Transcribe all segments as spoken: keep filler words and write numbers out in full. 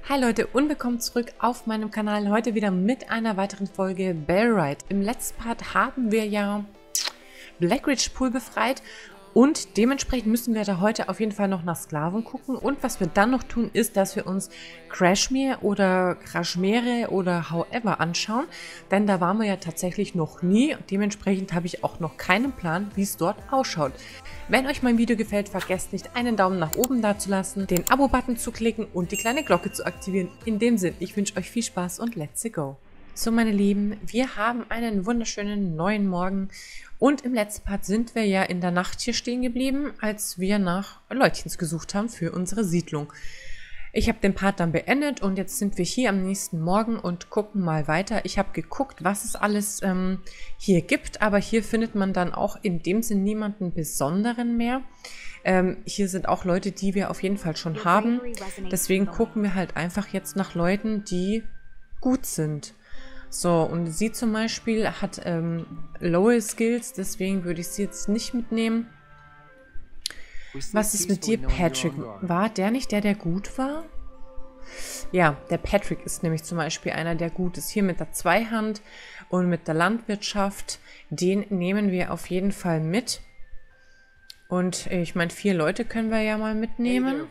Hi Leute und willkommen zurück auf meinem Kanal. Heute wieder mit einer weiteren Folge Bellwright. Im letzten Part haben wir ja Blackridge Pool befreit und dementsprechend müssen wir da heute auf jeden Fall noch nach Sklaven gucken. Und was wir dann noch tun, ist, dass wir uns Crashmere oder Crashmere oder however anschauen. Denn da waren wir ja tatsächlich noch nie. Dementsprechend habe ich auch noch keinen Plan, wie es dort ausschaut. Wenn euch mein Video gefällt, vergesst nicht, einen Daumen nach oben dazulassen, den Abo-Button zu klicken und die kleine Glocke zu aktivieren. In dem Sinn, ich wünsche euch viel Spaß und let's go. So meine Lieben, wir haben einen wunderschönen neuen Morgen und im letzten Part sind wir ja in der Nacht hier stehen geblieben, als wir nach Leutchens gesucht haben für unsere Siedlung. Ich habe den Part dann beendet und jetzt sind wir hier am nächsten Morgen und gucken mal weiter. Ich habe geguckt, was es alles ähm, hier gibt, aber hier findet man dann auch in dem Sinn niemanden Besonderen mehr. Ähm, hier sind auch Leute, die wir auf jeden Fall schon haben. Deswegen gucken wir halt einfach jetzt nach Leuten, die gut sind. So, und sie zum Beispiel hat ähm, lower Skills, deswegen würde ich sie jetzt nicht mitnehmen. Was ist mit dir, Patrick? War der nicht der, der gut war? Ja, der Patrick ist nämlich zum Beispiel einer, der gut ist. Hier mit der Zweihand und mit der Landwirtschaft. Den nehmen wir auf jeden Fall mit. Und ich meine, vier Leute können wir ja mal mitnehmen.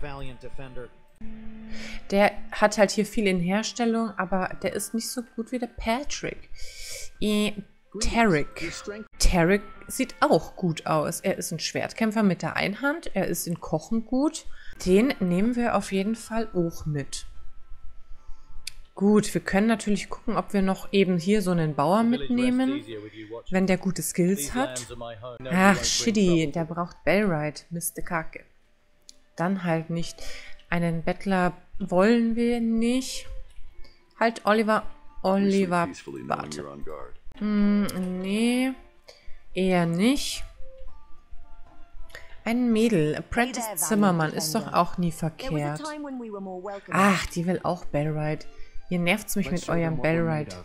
Der hat halt hier viel in Herstellung, aber der ist nicht so gut wie der Patrick. Äh, Tarek. Tarek sieht auch gut aus. Er ist ein Schwertkämpfer mit der Einhand. Er ist in Kochen gut. Den nehmen wir auf jeden Fall auch mit. Gut, wir können natürlich gucken, ob wir noch eben hier so einen Bauer mitnehmen, wenn der gute Skills hat. Ach, shitty, der braucht Bellwright. Miste Kacke. Dann halt nicht. Einen Bettler wollen wir nicht. Halt, Oliver. Oliver, warte. Hm, nee, eher nicht. Ein Mädel, Apprentice Zimmermann, ist doch auch nie verkehrt. Ach, die will auch Bellwright. Ihr nervt's mich mit eurem Bellwright.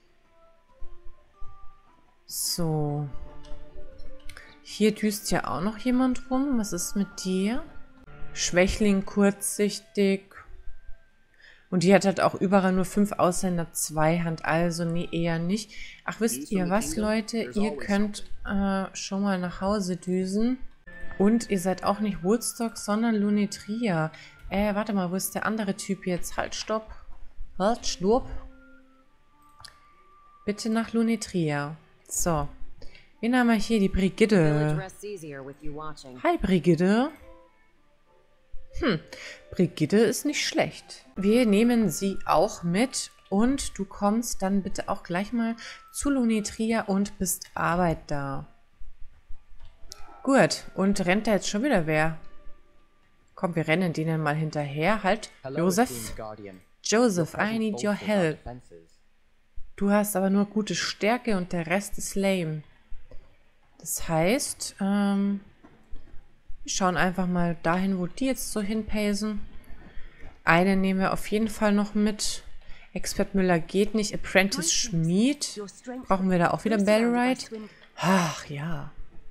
So. Hier düst ja auch noch jemand rum. Was ist mit dir? Schwächling, kurzsichtig. Und die hat halt auch überall nur fünf Ausländer, Zweihand, also nee, eher nicht. Ach, wisst ihr was, Leute? Ihr könnt äh, schon mal nach Hause düsen. Und ihr seid auch nicht Woodstock, sondern Lunetria. Äh, warte mal, wo ist der andere Typ jetzt? Halt, stopp. Halt, stopp. Bitte nach Lunetria. So. Wen haben wir hier? Die Brigitte. Hi, Brigitte. Hm, Brigitte ist nicht schlecht. Wir nehmen sie auch mit und du kommst dann bitte auch gleich mal zu Lunetria und bist Arbeit da. Gut, und rennt da jetzt schon wieder wer? Komm, wir rennen denen mal hinterher. Halt, Joseph. Joseph, I need your help. Du hast aber nur gute Stärke und der Rest ist lame. Das heißt, ähm... wir schauen einfach mal dahin, wo die jetzt so hinpacen. Eine nehmen wir auf jeden Fall noch mit. Expert Müller geht nicht. Apprentice Schmied. Brauchen wir da auch wieder Bellwright? Ach ja.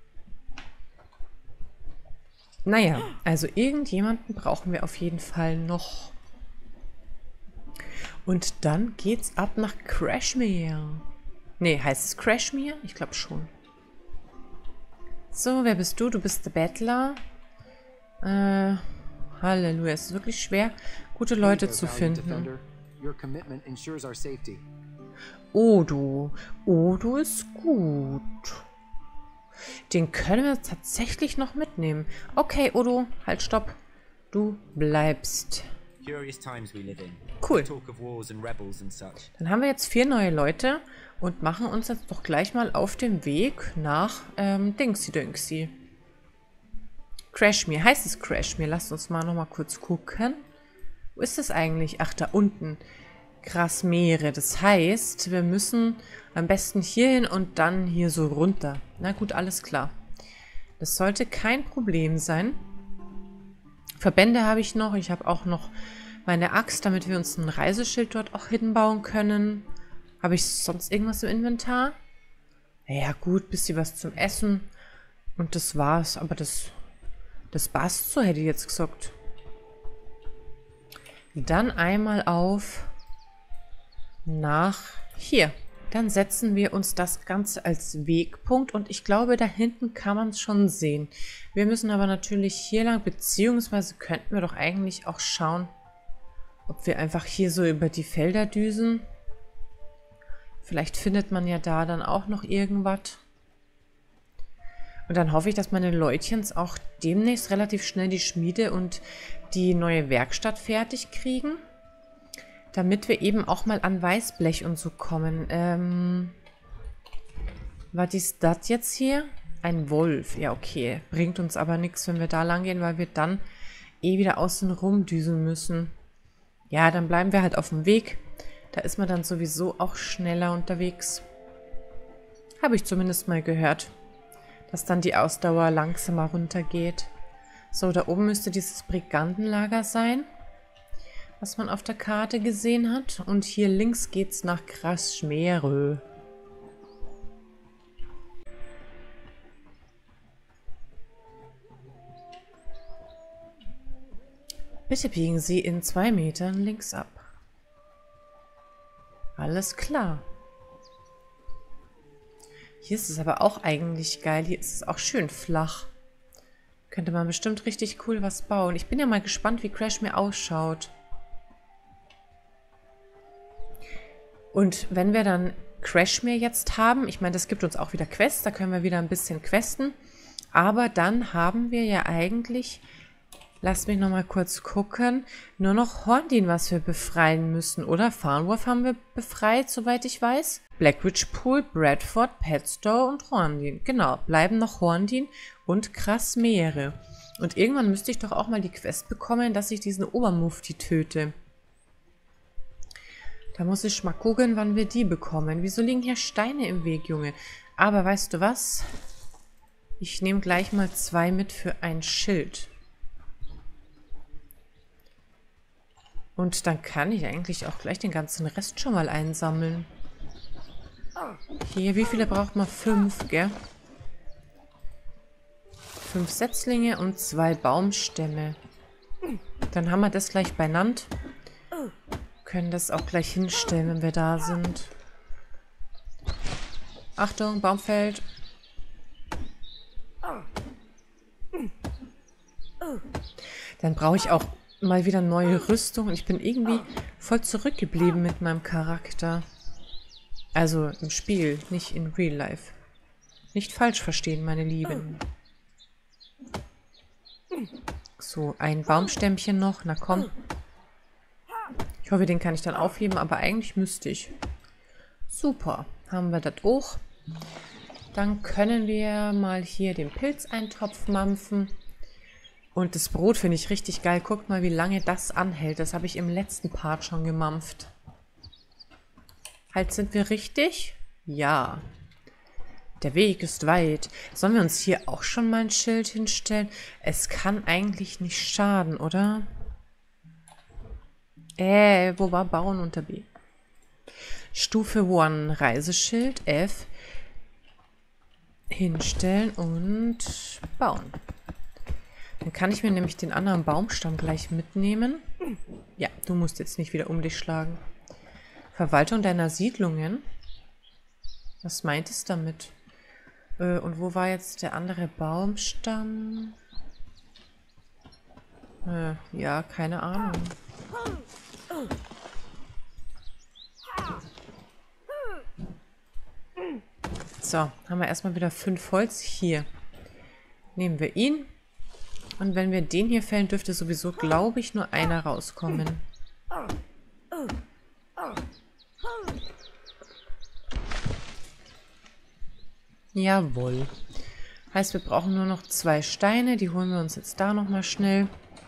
Naja, also irgendjemanden brauchen wir auf jeden Fall noch. Und dann geht's ab nach Crashmere. Nee, heißt es Crashmere? Ich glaube schon. So, wer bist du? Du bist der Bettler. Äh, Halleluja. Es ist wirklich schwer, gute Leute zu finden. Odo. Odo ist gut. Den können wir tatsächlich noch mitnehmen. Okay, Odo, halt, stopp. Du bleibst. Cool. Dann haben wir jetzt vier neue Leute und machen uns jetzt doch gleich mal auf den Weg nach ähm, Dingsy Dingsy. Crashmere. Heißt es Crashmere? Lasst uns mal noch mal kurz gucken. Wo ist das eigentlich? Ach, da unten. Crashmere. Das heißt, wir müssen am besten hier hin und dann hier so runter. Na gut, alles klar. Das sollte kein Problem sein. Verbände habe ich noch. Ich habe auch noch meine Axt, damit wir uns ein Reiseschild dort auch hinbauen können. Habe ich sonst irgendwas im Inventar? Naja, gut, bisschen was zum Essen. Und das war's. Aber das, das passt so, hätte ich jetzt gesagt. Dann einmal auf nach hier. Dann setzen wir uns das Ganze als Wegpunkt und ich glaube, da hinten kann man es schon sehen. Wir müssen aber natürlich hier lang, beziehungsweise könnten wir doch eigentlich auch schauen, ob wir einfach hier so über die Felder düsen. Vielleicht findet man ja da dann auch noch irgendwas. Und dann hoffe ich, dass meine Leutchens auch demnächst relativ schnell die Schmiede und die neue Werkstatt fertig kriegen. Damit wir eben auch mal an Weißblech und so kommen. Ähm, was ist das jetzt hier? Ein Wolf. Ja, okay. Bringt uns aber nichts, wenn wir da lang gehen, weil wir dann eh wieder außen rum düsen müssen. Ja, dann bleiben wir halt auf dem Weg. Da ist man dann sowieso auch schneller unterwegs. Habe ich zumindest mal gehört, dass dann die Ausdauer langsamer runtergeht. So, da oben müsste dieses Brigandenlager sein, was man auf der Karte gesehen hat. Und hier links geht's nach Grasmere. Bitte biegen Sie in zwei Metern links ab. Alles klar. Hier ist es aber auch eigentlich geil. Hier ist es auch schön flach. Könnte man bestimmt richtig cool was bauen. Ich bin ja mal gespannt, wie Grasmere ausschaut. Und wenn wir dann Grasmere jetzt haben, ich meine, das gibt uns auch wieder Quests, da können wir wieder ein bisschen questen. Aber dann haben wir ja eigentlich, lasst mich nochmal kurz gucken, nur noch Horndin, was wir befreien müssen, oder? Farnworth haben wir befreit, soweit ich weiß. Blackridge Pool, Bradford, Padstow und Horndin. Genau, bleiben noch Horndin und Grasmere. Und irgendwann müsste ich doch auch mal die Quest bekommen, dass ich diesen Obermufti töte. Da muss ich mal gucken, wann wir die bekommen. Wieso liegen hier Steine im Weg, Junge? Aber weißt du was? Ich nehme gleich mal zwei mit für ein Schild. Und dann kann ich eigentlich auch gleich den ganzen Rest schon mal einsammeln. Hier, wie viele braucht man? Fünf, gell? Fünf Setzlinge und zwei Baumstämme. Dann haben wir das gleich beieinander. Können das auch gleich hinstellen, wenn wir da sind. Achtung, Baumfeld. Dann brauche ich auch mal wieder neue Rüstung. Und ich bin irgendwie voll zurückgeblieben mit meinem Charakter. Also im Spiel, nicht in Real Life. Nicht falsch verstehen, meine Lieben. So, ein Baumstämmchen noch. Na komm. Ich hoffe, den kann ich dann aufheben, aber eigentlich müsste ich. Super, haben wir das auch. Dann können wir mal hier den Pilzeintopf mampfen. Und das Brot finde ich richtig geil. Guckt mal, wie lange das anhält. Das habe ich im letzten Part schon gemampft. Halt, sind wir richtig? Ja. Der Weg ist weit. Sollen wir uns hier auch schon mal ein Schild hinstellen? Es kann eigentlich nicht schaden, oder? Äh, wo war Bauen unter B? Stufe eins, Reiseschild, F. Hinstellen und bauen. Dann kann ich mir nämlich den anderen Baumstamm gleich mitnehmen. Ja, du musst jetzt nicht wieder um dich schlagen. Verwaltung deiner Siedlungen. Was meint es damit? Äh, und wo war jetzt der andere Baumstamm? Äh, ja, keine Ahnung. So, haben wir erstmal wieder fünf Holz. Hier nehmen wir ihn. Und wenn wir den hier fällen, dürfte sowieso, glaube ich, nur einer rauskommen. Jawohl. Heißt, wir brauchen nur noch zwei Steine. Die holen wir uns jetzt da nochmal schnell.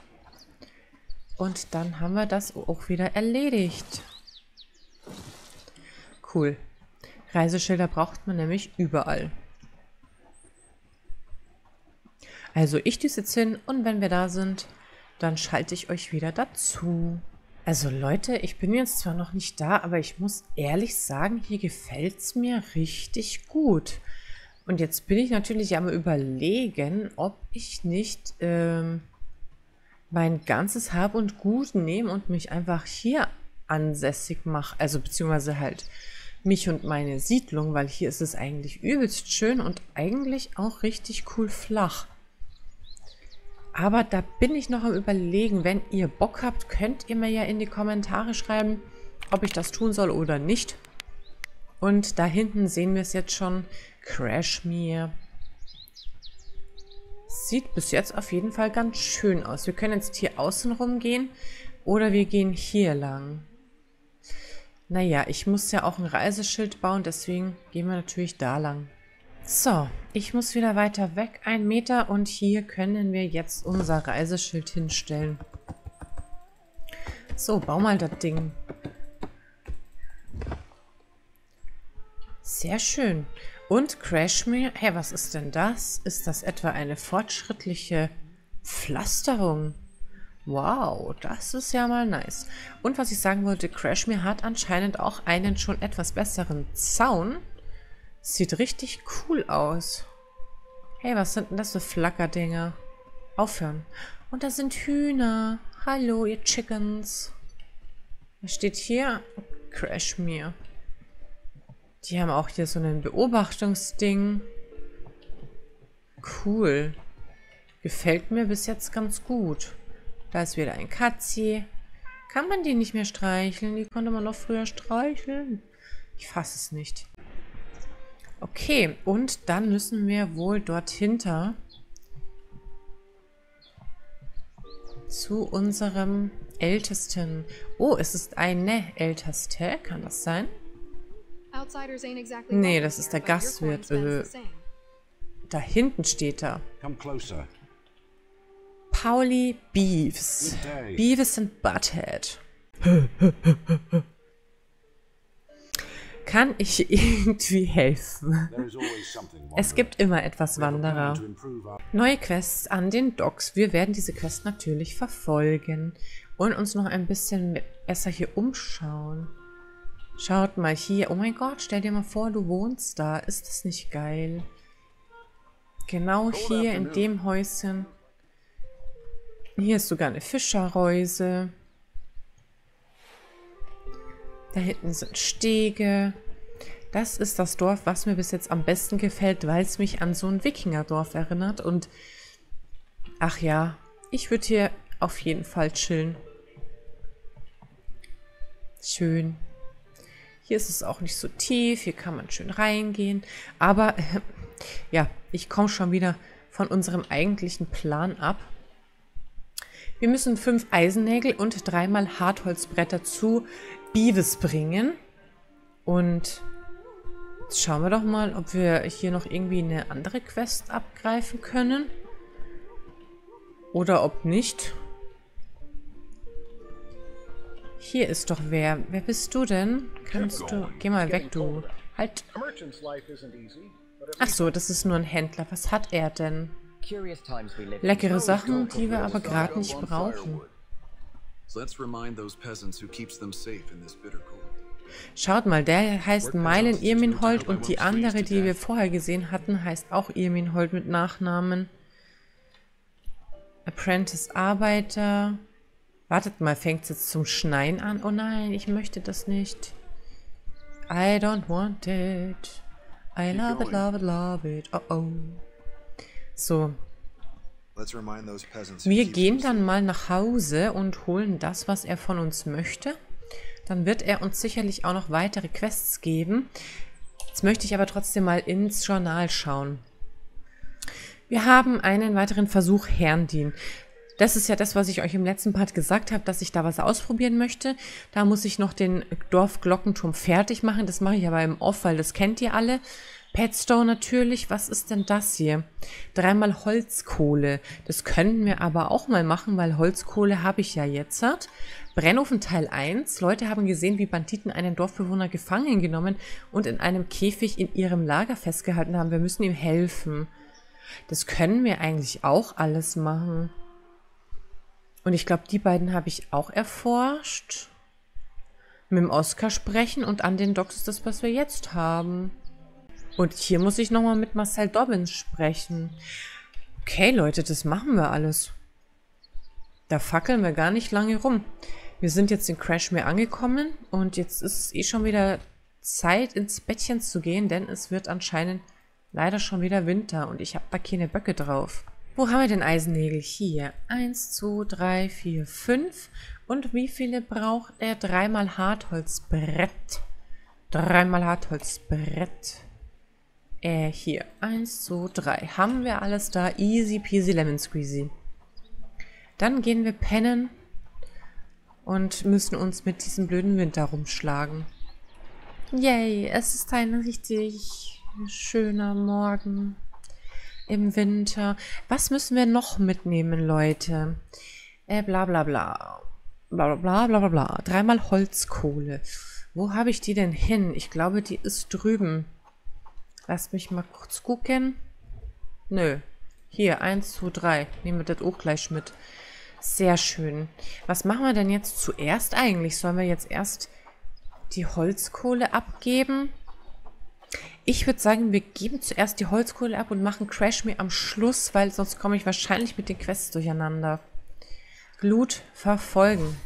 Und dann haben wir das auch wieder erledigt. Cool. Reiseschilder braucht man nämlich überall. Also ich düse jetzt hin und wenn wir da sind, dann schalte ich euch wieder dazu. Also Leute, ich bin jetzt zwar noch nicht da, aber ich muss ehrlich sagen, hier gefällt es mir richtig gut. Und jetzt bin ich natürlich am Überlegen, ob ich nicht ähm, mein ganzes Hab und Gut nehme und mich einfach hier ansässig mache. Also beziehungsweise halt mich und meine Siedlung, weil hier ist es eigentlich übelst schön und eigentlich auch richtig cool flach. Aber da bin ich noch am Überlegen. Wenn ihr Bock habt, könnt ihr mir ja in die Kommentare schreiben, ob ich das tun soll oder nicht. Und da hinten sehen wir es jetzt schon. Crashmere. Sieht bis jetzt auf jeden Fall ganz schön aus. Wir können jetzt hier außen rum gehen oder wir gehen hier lang. Naja, ich muss ja auch ein Reiseschild bauen, deswegen gehen wir natürlich da lang. So, ich muss wieder weiter weg, ein Meter, und hier können wir jetzt unser Reiseschild hinstellen. So, bau mal das Ding. Sehr schön. Und Crashmere, hey, was ist denn das? Ist das etwa eine fortschrittliche Pflasterung? Wow, das ist ja mal nice. Und was ich sagen wollte, Crashmere hat anscheinend auch einen schon etwas besseren Zaun. Sieht richtig cool aus. Hey, was sind denn das für Flackerdinger? Aufhören. Und da sind Hühner. Hallo, ihr Chickens. Was steht hier? Crashmere. Die haben auch hier so ein Beobachtungsding. Cool. Gefällt mir bis jetzt ganz gut. Da ist wieder ein Katzi. Kann man die nicht mehr streicheln? Die konnte man noch früher streicheln. Ich fasse es nicht. Okay, und dann müssen wir wohl dort hinter zu unserem Ältesten. Oh, es ist eine Älteste. Kann das sein? Nee, das ist der Gastwirt. Äh, da hinten steht er. Pauli Beeves. Beavis and Butthead. Kann ich irgendwie helfen? Es gibt immer etwas Wanderer. Neue Quests an den Docks. Wir werden diese Quests natürlich verfolgen und uns noch ein bisschen besser hier umschauen. Schaut mal hier. Oh mein Gott, stell dir mal vor, du wohnst da. Ist das nicht geil? Genau hier in dem Häuschen. Hier ist sogar eine Fischerreuse. Da hinten sind Stege. Das ist das Dorf, was mir bis jetzt am besten gefällt, weil es mich an so ein Wikingerdorf erinnert. Und ach ja, ich würde hier auf jeden Fall chillen. Schön. Hier ist es auch nicht so tief, hier kann man schön reingehen. Aber, äh, ja, ich komme schon wieder von unserem eigentlichen Plan ab. Wir müssen fünf Eisennägel und dreimal Hartholzbretter zu Beavis bringen. Und jetzt schauen wir doch mal, ob wir hier noch irgendwie eine andere Quest abgreifen können. Oder ob nicht. Hier ist doch wer. Wer bist du denn? Kannst du... Geh mal weg, du. Halt. Ach so, das ist nur ein Händler. Was hat er denn? Leckere Sachen, die wir aber gerade nicht brauchen. Schaut mal, der heißt Meilen Irminhold und die andere, die wir vorher gesehen hatten, heißt auch Irminhold mit Nachnamen. Apprentice Arbeiter. Wartet mal, fängt es jetzt zum Schneien an? Oh nein, ich möchte das nicht. I don't want it. I love it, love it, love it. Oh oh. So. Wir gehen dann mal nach Hause und holen das, was er von uns möchte. Dann wird er uns sicherlich auch noch weitere Quests geben. Jetzt möchte ich aber trotzdem mal ins Journal schauen. Wir haben einen weiteren Versuch Herrndien. Das ist ja das, was ich euch im letzten Part gesagt habe, dass ich da was ausprobieren möchte. Da muss ich noch den Dorfglockenturm fertig machen. Das mache ich aber im Off, weil das kennt ihr alle. Petstone natürlich. Was ist denn das hier? Dreimal Holzkohle. Das können wir aber auch mal machen, weil Holzkohle habe ich ja jetzt. Brennofen Teil eins. Leute haben gesehen, wie Banditen einen Dorfbewohner gefangen genommen und in einem Käfig in ihrem Lager festgehalten haben. Wir müssen ihm helfen. Das können wir eigentlich auch alles machen. Und ich glaube, die beiden habe ich auch erforscht. Mit dem Oscar sprechen und an den Docks ist das, was wir jetzt haben. Und hier muss ich nochmal mit Marcel Dobbins sprechen. Okay, Leute, das machen wir alles. Da fackeln wir gar nicht lange rum. Wir sind jetzt in Crashmere angekommen und jetzt ist es eh schon wieder Zeit, ins Bettchen zu gehen, denn es wird anscheinend leider schon wieder Winter und ich habe da keine Böcke drauf. Wo haben wir den Eisennägel? Hier. Eins, zwei, drei, vier, fünf. Und wie viele braucht er? Dreimal Hartholzbrett. Dreimal Hartholzbrett. Äh, hier. Eins, zwei, drei. Haben wir alles da? Easy peasy lemon squeezy. Dann gehen wir pennen und müssen uns mit diesem blöden Winter rumschlagen. Yay, es ist ein richtig schöner Morgen im Winter. Was müssen wir noch mitnehmen, Leute? Äh, bla bla bla. Bla bla bla bla bla. Dreimal Holzkohle. Wo habe ich die denn hin? Ich glaube, die ist drüben. Lasst mich mal kurz gucken. Nö. Hier, eins, zwei, drei. Nehmen wir das auch gleich mit. Sehr schön. Was machen wir denn jetzt zuerst eigentlich? Sollen wir jetzt erst die Holzkohle abgeben? Ich würde sagen, wir geben zuerst die Holzkohle ab und machen Crashmere am Schluss, weil sonst komme ich wahrscheinlich mit den Quests durcheinander. Glut verfolgen.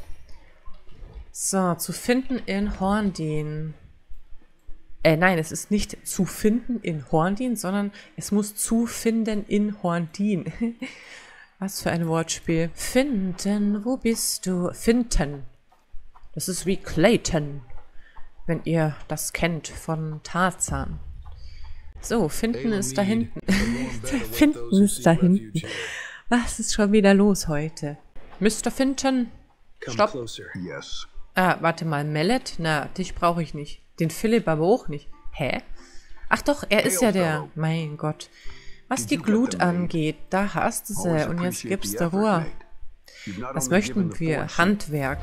So, zu finden in Horndin. Äh, nein, es ist nicht zu finden in Horndin, sondern es muss zu finden in Horndin. Was für ein Wortspiel. Finden, wo bist du? Finden. Das ist wie Clayton, wenn ihr das kennt von Tarzan. So, finden ist da hinten. Finden ist da hinten. Was ist schon wieder los heute? Mister Finton. Stopp. Ah, warte mal. Mallet? Na, dich brauche ich nicht. Den Philipp aber auch nicht. Hä? Ach doch, er ist ja der. Mein Gott. Was die Glut angeht, da hast du sie. Und jetzt gibst du Ruhe. Was möchten wir? Handwerk.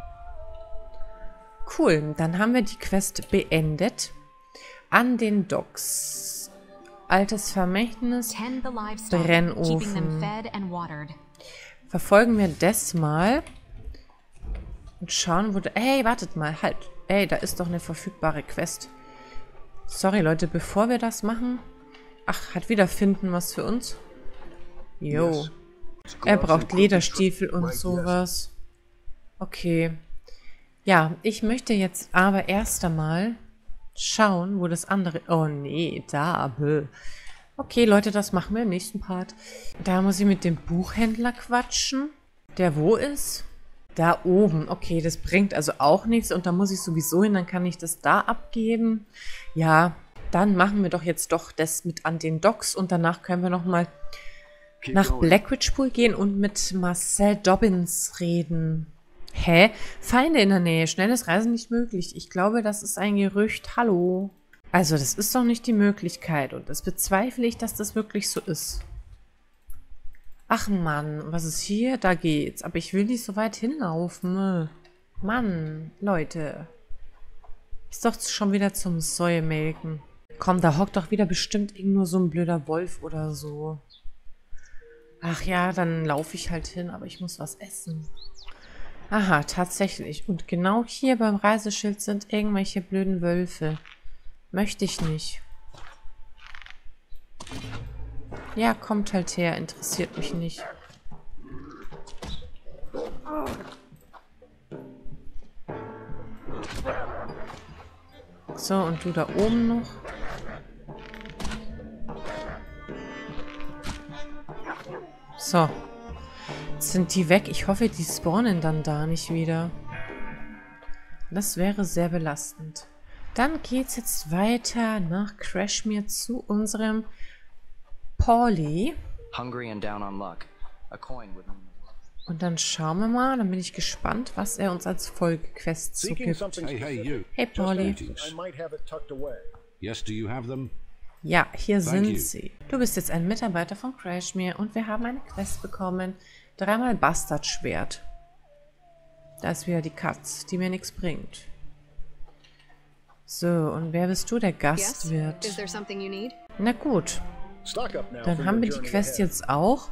Cool, dann haben wir die Quest beendet. An den Docks. Altes Vermächtnis. Brennofen. Verfolgen wir das mal. Und schauen, wo... Da, hey, wartet mal, halt. Ey, da ist doch eine verfügbare Quest. Sorry, Leute, bevor wir das machen... Ach, hat wieder Finden was für uns? Jo. Er braucht Lederstiefel und sowas. Okay. Ja, ich möchte jetzt aber erst einmal schauen, wo das andere... Oh nee, da. Okay, Leute, das machen wir im nächsten Part. Da muss ich mit dem Buchhändler quatschen. Der wo ist? Da oben. Okay, das bringt also auch nichts. Und da muss ich sowieso hin, dann kann ich das da abgeben. Ja, dann machen wir doch jetzt doch das mit an den Docks. Und danach können wir nochmal nach Blackridge Pool gehen und mit Marcel Dobbins reden. Hä? Feinde in der Nähe. Schnelles Reisen nicht möglich. Ich glaube, das ist ein Gerücht. Hallo? Also, das ist doch nicht die Möglichkeit. Und das bezweifle ich, dass das wirklich so ist. Ach Mann, was ist hier? Da geht's. Aber ich will nicht so weit hinlaufen. Mann, Leute. Ist doch schon wieder zum Säumelken. Komm, da hockt doch wieder bestimmt irgendwo so ein blöder Wolf oder so. Ach ja, dann laufe ich halt hin, aber ich muss was essen. Aha, tatsächlich. Und genau hier beim Reiseschild sind irgendwelche blöden Wölfe. Möchte ich nicht. Ja, kommt halt her. Interessiert mich nicht. So, und du da oben noch. So. Jetzt sind die weg. Ich hoffe, die spawnen dann da nicht wieder. Das wäre sehr belastend. Dann geht's jetzt weiter nach Crashmere zu unserem Paulie. Und dann schauen wir mal, dann bin ich gespannt, was er uns als Folgequest so gibt. Hey Paulie. Ja, hier sind sie. Du bist jetzt ein Mitarbeiter von Crashmere und wir haben eine Quest bekommen. Dreimal Bastardschwert. Da ist wieder die Katz, die mir nichts bringt. So, und wer bist du, der Gastwirt? Na gut. Dann haben wir die Quest jetzt auch.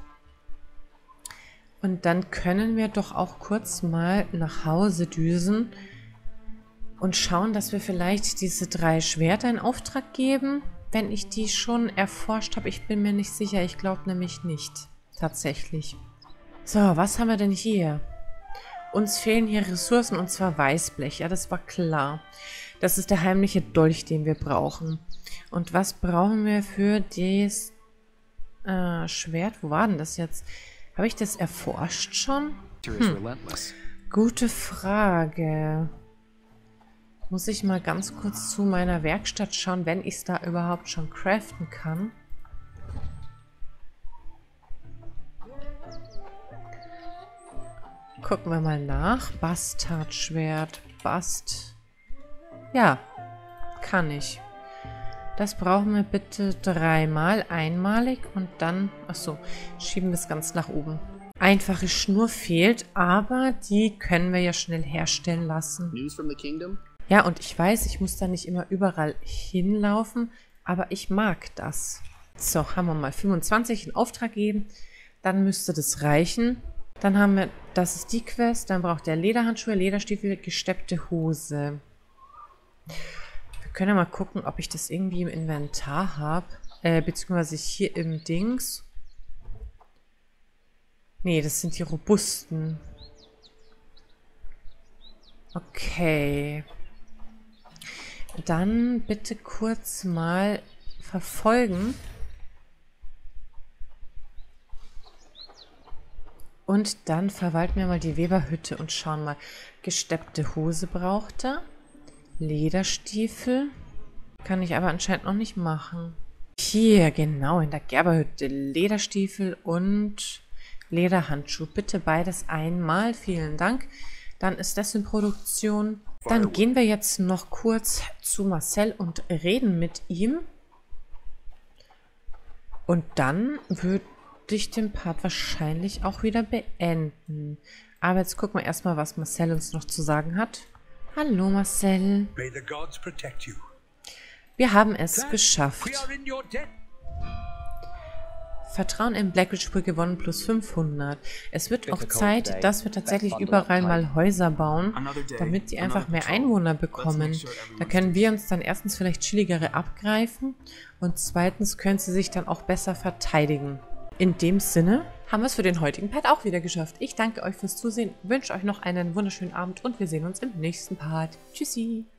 Und dann können wir doch auch kurz mal nach Hause düsen und schauen, dass wir vielleicht diese drei Schwerter in Auftrag geben, wenn ich die schon erforscht habe. Ich bin mir nicht sicher. Ich glaube nämlich nicht. Tatsächlich. So, was haben wir denn hier? Uns fehlen hier Ressourcen und zwar Weißblech. Ja, das war klar. Das ist der heimliche Dolch, den wir brauchen. Und was brauchen wir für das äh, Schwert? Wo war denn das jetzt? Habe ich das erforscht schon? Hm. Gute Frage. Muss ich mal ganz kurz zu meiner Werkstatt schauen, wenn ich es da überhaupt schon craften kann. Gucken wir mal nach. Bastardschwert. Bast. Ja, kann ich. Das brauchen wir bitte dreimal. Einmalig und dann... Achso, schieben wir es ganz nach oben. Einfache Schnur fehlt, aber die können wir ja schnell herstellen lassen. News from the kingdom? Ja, und ich weiß, ich muss da nicht immer überall hinlaufen, aber ich mag das. So, haben wir mal fünfundzwanzig in Auftrag geben. Dann müsste das reichen. Dann haben wir, das ist die Quest, dann braucht der Lederhandschuhe, Lederstiefel, gesteppte Hose. Wir können ja mal gucken, ob ich das irgendwie im Inventar habe. Äh, beziehungsweise hier im Dings. Nee, das sind die robusten. Okay. Dann bitte kurz mal verfolgen. Und dann verwalten wir mal die Weberhütte und schauen mal. Gesteppte Hose braucht er. Lederstiefel. Kann ich aber anscheinend noch nicht machen. Hier, genau, in der Gerberhütte. Lederstiefel und Lederhandschuh. Bitte beides einmal. Vielen Dank. Dann ist das in Produktion. Dann gehen wir jetzt noch kurz zu Marcel und reden mit ihm. Und dann würde ich den Part wahrscheinlich auch wieder beenden. Aber jetzt gucken wir erstmal, was Marcel uns noch zu sagen hat. Hallo Marcel. Wir haben es geschafft. Vertrauen in Blackridge Pool gewonnen plus fünfhundert. Es wird auch Zeit, dass wir tatsächlich überall mal Häuser bauen, damit die einfach mehr Einwohner bekommen. Da können wir uns dann erstens vielleicht chilligere abgreifen und zweitens können sie sich dann auch besser verteidigen. In dem Sinne haben wir es für den heutigen Part auch wieder geschafft. Ich danke euch fürs Zusehen, wünsche euch noch einen wunderschönen Abend und wir sehen uns im nächsten Part. Tschüssi!